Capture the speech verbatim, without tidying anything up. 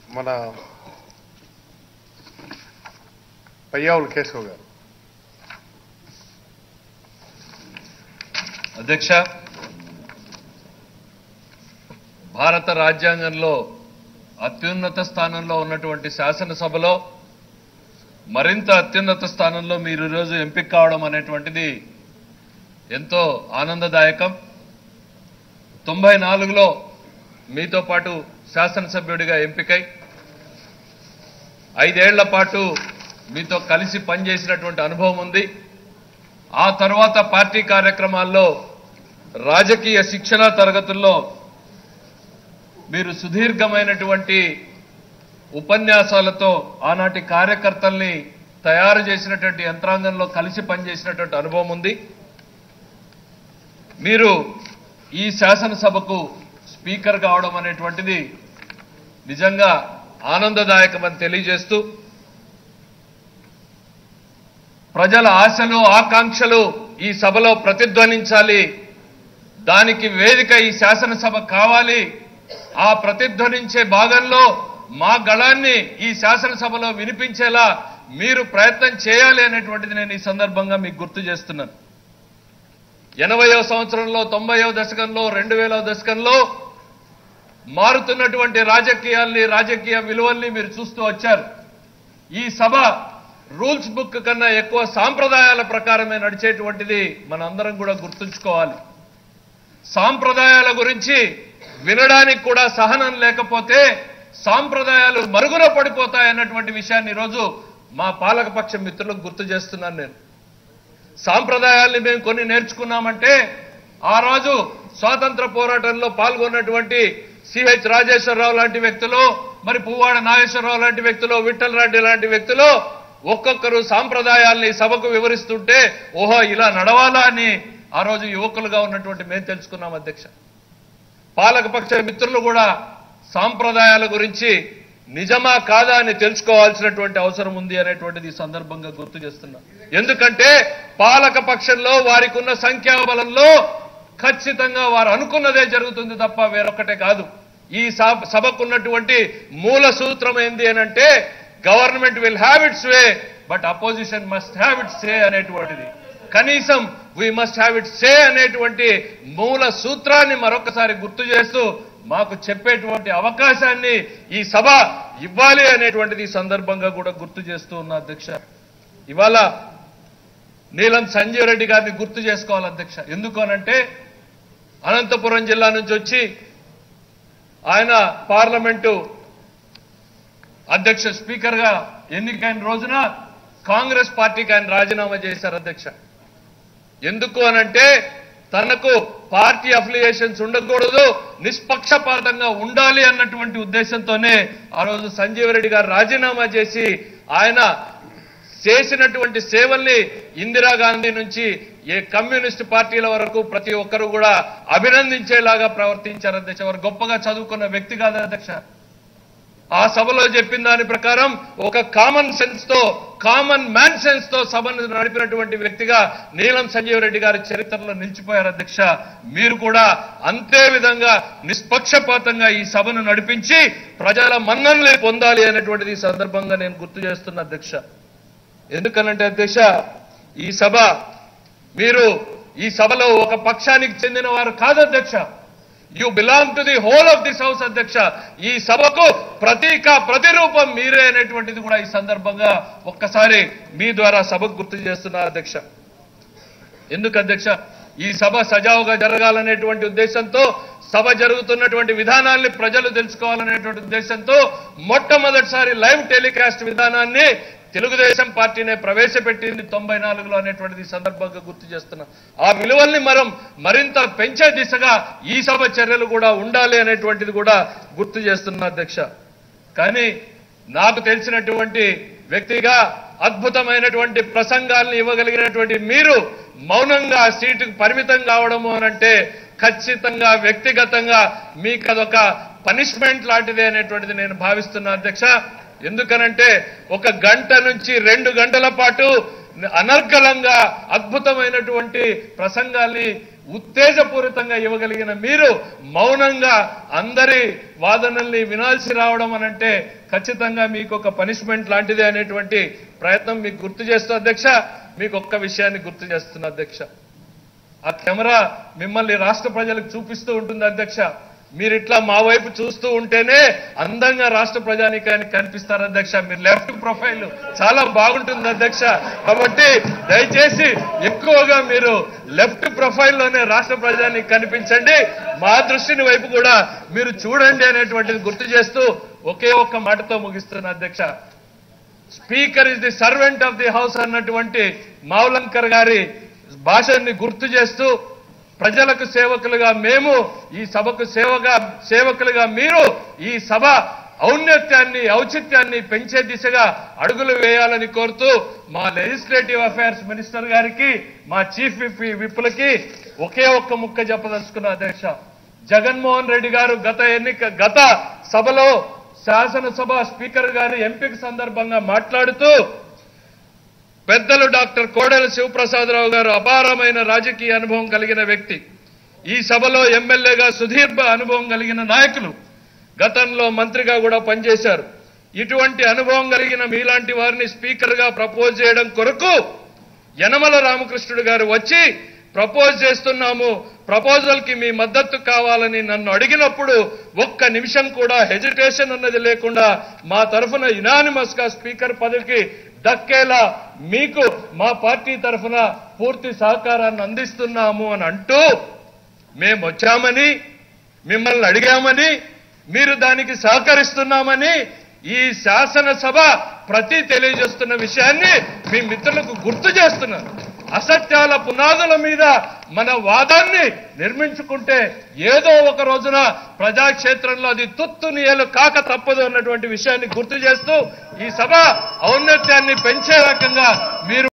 మన పయ్యావుల కేశవ్ గారు. అధ్యక్ష, భారత రాజ్యాంగంలో అత్యున్నత స్థానంలో ఉన్నటువంటి శాసనసభలో మరింత అత్యున్నత స్థానంలో మీరు ఈరోజు ఎంపిక కావడం అనేటువంటిది ఎంతో ఆనందదాయకం. తొంభై నాలుగులో మీతో పాటు శాసనసభ్యుడిగా ఎంపికై ఐదేళ్ల పాటు మీతో కలిసి పనిచేసినటువంటి అనుభవం ఉంది. ఆ తర్వాత పార్టీ కార్యక్రమాల్లో రాజకీయ శిక్షణా తరగతుల్లో మీరు సుదీర్ఘమైనటువంటి ఉపన్యాసాలతో ఆనాటి కార్యకర్తల్ని తయారు చేసినటువంటి యంత్రాంగంలో కలిసి పనిచేసినటువంటి అనుభవం ఉంది. మీరు ఈ శాసనసభకు స్పీకర్ కావడం అనేటువంటిది నిజంగా ఆనందదాయకమని తెలియజేస్తూ, ప్రజల ఆశలు ఆకాంక్షలు ఈ సభలో ప్రతిధ్వనించాలి, దానికి వేదిక ఈ శాసనసభ కావాలి, ఆ ప్రతిధ్వనించే భాగంలో మా గళాన్ని ఈ శాసనసభలో వినిపించేలా మీరు ప్రయత్నం చేయాలి అనేటువంటిది నేను ఈ సందర్భంగా మీకు గుర్తు చేస్తున్నాను. ఎనభైవ సంవత్సరంలో, తొంభైవ దశకంలో, రెండు వేలవ దశకంలో మారుతున్నటువంటి రాజకీయాల్ని, రాజకీయ విలువల్ని మీరు చూస్తూ వచ్చారు. ఈ సభ రూల్స్ బుక్ కన్నా ఎక్కువ సాంప్రదాయాల ప్రకారమే నడిచేటువంటిది మనందరం కూడా గుర్తుంచుకోవాలి. సాంప్రదాయాల గురించి వినడానికి కూడా సహనం లేకపోతే సాంప్రదాయాలు మరుగున పడిపోతాయన్నటువంటి విషయాన్ని ఈరోజు మా పాలకపక్ష మిత్రులకు గుర్తు చేస్తున్నాను. నేను సాంప్రదాయాల్ని మేము కొన్ని నేర్చుకున్నామంటే ఆ రోజు స్వాతంత్ర పోరాటంలో పాల్గొన్నటువంటి సిహెచ్ రాజేశ్వరరావు లాంటి వ్యక్తులు, మరి పువ్వాడ నాగేశ్వరరావు లాంటి వ్యక్తులు, విఠల్ రెడ్డి లాంటి వ్యక్తులు ఒక్కొక్కరు సాంప్రదాయాల్ని సభకు వివరిస్తుంటే ఓహో ఇలా నడవాలా అని ఆ రోజు యువకులుగా ఉన్నటువంటి మేము తెలుసుకున్నాం. అధ్యక్ష, పాలకపక్ష మిత్రులు కూడా సాంప్రదాయాల గురించి నిజమా కాదా అని తెలుసుకోవాల్సినటువంటి అవసరం ఉంది అనేటువంటిది ఈ సందర్భంగా గుర్తు చేస్తున్నా. ఎందుకంటే పాలక పక్షంలో వారికి ఉన్న సంఖ్యాబలంలో ఖచ్చితంగా వారు అనుకున్నదే జరుగుతుంది తప్ప వేరొక్కటే కాదు. ఈ సభకున్నటువంటి మూల సూత్రం ఏంది అనంటే government will have its way but opposition must have its say అనేటువంటిది. కనీసం we must have its say అనేటువంటి మూల సూత్రాన్ని మరొకసారి గుర్తు చేస్తూ మాకు చెప్పేటువంటి అవకాశాన్ని ఈ సభ ఇవ్వాలి అనేటువంటిది ఈ సందర్భంగా కూడా గుర్తు చేస్తూ ఉన్నా. అధ్యక్ష, ఇవాళ నీలం సంజీవ్ రెడ్డి గారిని గుర్తు చేసుకోవాలి. అధ్యక్ష, ఎందుకు అనంటే అనంతపురం జిల్లా నుంచి వచ్చి ఆయన పార్లమెంటు అధ్యక్ష స్పీకర్ గా ఎన్నికైన రోజున కాంగ్రెస్ పార్టీకి ఆయన రాజీనామా చేశారు. అధ్యక్ష, ఎందుకు అనంటే తనకు పార్టీ అఫిలియేషన్స్ ఉండకూడదు, నిష్పక్షపాతంగా ఉండాలి అన్నటువంటి ఉద్దేశంతోనే ఆ రోజు సంజీవ్ రెడ్డి గారు రాజీనామా చేసి ఆయన చేసినటువంటి సేవల్ని ఇందిరాగాంధీ నుంచి ఏ కమ్యూనిస్ట్ పార్టీల వరకు ప్రతి ఒక్కరూ కూడా అభినందించేలాగా ప్రవర్తించారు. అధ్యక్ష, వారు గొప్పగా చదువుకున్న వ్యక్తి కాదు. అధ్యక్ష, ఆ సభలో చెప్పిన దాని ప్రకారం ఒక కామన్ సెన్స్ తో, కామన్ మ్యాన్ సెన్స్ తో సభను నడిపినటువంటి వ్యక్తిగా నీలం సంజీవ్ రెడ్డి గారి చరిత్రలో నిలిచిపోయారు. అధ్యక్ష, మీరు కూడా అంతే విధంగా నిష్పక్షపాతంగా ఈ సభను నడిపించి ప్రజల మన్ననలు పొందాలి అనేటువంటిది ఈ సందర్భంగా నేను గుర్తు చేస్తున్నా. అధ్యక్ష, ఎందుకనంటే అధ్యక్ష, ఈ సభ మీరు ఈ సభలో ఒక పక్షానికి చెందిన వారు కాదు. అధ్యక్ష, you belong to the whole of this house. అధ్యక్ష, ఈ సభకు ప్రతీక ప్రతిరూపం మీరే అనేటువంటిది కూడా ఈ సందర్భంగా ఒక్కసారి మీ ద్వారా సభకు గుర్తు చేస్తున్నారు. అధ్యక్ష, ఎందుకు అధ్యక్ష, ఈ సభ సజావుగా జరగాలనేటువంటి ఉద్దేశంతో, సభ జరుగుతున్నటువంటి విధానాన్ని ప్రజలు తెలుసుకోవాలనేటువంటి ఉద్దేశంతో మొట్టమొదటిసారి లైవ్ టెలికాస్ట్ విధానాన్ని తెలుగుదేశం పార్టీనే ప్రవేశపెట్టింది తొంభై నాలుగులో అనేటువంటిది సందర్భంగా గుర్తు చేస్తున్నా. ఆ విలువల్ని మనం మరింత పెంచే దిశగా ఈ సభ చర్యలు కూడా ఉండాలి అనేటువంటిది కూడా గుర్తు చేస్తున్నా. అధ్యక్ష, కానీ నాకు తెలిసినటువంటి వ్యక్తిగా అద్భుతమైనటువంటి ప్రసంగాల్ని ఇవ్వగలిగినటువంటి మీరు మౌనంగా సీటుకు పరిమితం కావడము అనంటే ఖచ్చితంగా వ్యక్తిగతంగా మీకు అదొక పనిష్మెంట్ లాంటిదే అనేటువంటిది నేను భావిస్తున్నా. అధ్యక్ష, ఎందుకనంటే ఒక గంట నుంచి రెండు గంటల పాటు అనర్గళంగా అద్భుతమైనటువంటి ప్రసంగాల్ని ఉత్తేజపూరితంగా ఇవ్వగలిగిన మీరు మౌనంగా అందరి వాదనల్ని వినాల్సి రావడం అనంటే ఖచ్చితంగా మీకు ఒక పనిష్మెంట్ లాంటిదే అనేటువంటి ప్రయత్నం మీకు గుర్తు చేస్తూ అధ్యక్ష మీకు ఒక్క విషయాన్ని గుర్తు చేస్తున్నా అధ్యక్ష ఆ కెమెరా మిమ్మల్ని రాష్ట్ర ప్రజలకు చూపిస్తూ ఉంటుంది అధ్యక్ష మీరు ఇట్లా మా వైపు చూస్తూ ఉంటేనే అందంగా రాష్ట్ర ప్రజానీకానికి కనిపిస్తారు అధ్యక్ష మీరు లెఫ్ట్ ప్రొఫైల్ చాలా బాగుంటుంది అధ్యక్ష కాబట్టి దయచేసి ఎక్కువగా మీరు లెఫ్ట్ ప్రొఫైల్లోనే రాష్ట్ర ప్రజానికి కనిపించండి మా దృష్టిని వైపు కూడా మీరు చూడండి అనేటువంటిది గుర్తు చేస్తూ ఒకే ఒక్క మాటతో ముగిస్తున్న అధ్యక్ష speaker is the servant of the house అన్నటువంటి మావలంకర్ గారి భాషని గుర్తు చేస్తూ ప్రజలకు సేవకులుగా మేము ఈ సభకు సేవగా సేవకులుగా మీరు ఈ సభ ఔన్నత్యాన్ని ఔచిత్యాన్ని పెంచే దిశగా అడుగులు వేయాలని కోరుతూ మా లెజిస్లేటివ్ అఫైర్స్ మినిస్టర్ గారికి మా చీఫ్ విప్ విప్పులకి ఒకే ఒక్క ముక్క చెప్పదలుచుకున్న అధ్యక్ష జగన్మోహన్ రెడ్డి గారు గత ఎన్నిక గత సభలో శాసనసభ స్పీకర్ గారి ఎంపిక సందర్భంగా మాట్లాడుతూ పెద్దలు డాక్టర్ కోడెల శివప్రసాదరావు గారు అపారమైన రాజకీయ అనుభవం కలిగిన వ్యక్తి ఈ సభలో ఎమ్మెల్యేగా సుదీర్ఘ అనుభవం కలిగిన నాయకులు గతంలో మంత్రిగా కూడా పనిచేశారు ఇటువంటి అనుభవం కలిగిన మీలాంటి వారిని స్పీకర్ గా ప్రపోజ్ చేయడం కొరకు యనమల రామకృష్ణుడు గారు వచ్చి ప్రపోజ్ చేస్తున్నాము ప్రపోజల్ కి మీ మద్దతు కావాలని నన్ను అడిగినప్పుడు ఒక్క నిమిషం కూడా హెజిటేషన్ అన్నది లేకుండా మా తరఫున యునానిమస్ గా స్పీకర్ పదవికి దక్కేలా మీకు మా పార్టీ తరఫున పూర్తి సహకారాన్ని అందిస్తున్నాము అని అంటూ మేము వచ్చామని మిమ్మల్ని అడిగామని మీరు దానికి సహకరిస్తున్నామని ఈ శాసనసభ ప్రతి తెలియజేస్తున్న విషయాన్ని మీ మిత్రులకు గుర్తు చేస్తున్నారు అసత్యాల పునాదుల మీద మన వాదాన్ని నిర్మించుకుంటే ఏదో ఒక రోజున ప్రజాక్షేత్రంలో అది తుత్తునియలు కాక తప్పదు అన్నటువంటి విషయాన్ని గుర్తు చేస్తూ ఈ సభ ఔన్నత్యాన్ని పెంచే రకంగా మీరు